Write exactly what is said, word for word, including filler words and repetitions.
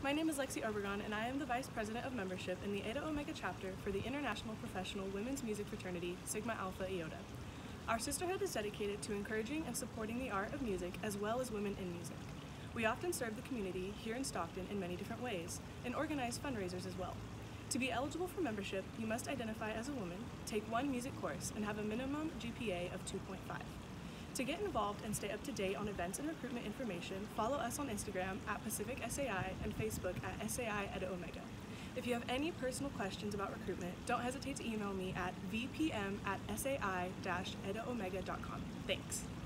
My name is Lexi Obregon, and I am the Vice President of Membership in the Eta Omega chapter for the International Professional Women's Music Fraternity, Sigma Alpha Iota. Our sisterhood is dedicated to encouraging and supporting the art of music as well as women in music. We often serve the community here in Stockton in many different ways, and organize fundraisers as well. To be eligible for membership, you must identify as a woman, take one music course, and have a minimum G P A of two point five. To get involved and stay up to date on events and recruitment information, follow us on Instagram at Pacific S A I and Facebook at S A I Eta Omega. If you have any personal questions about recruitment, don't hesitate to email me at v p m at s a i dash eta omega dot com. Thanks.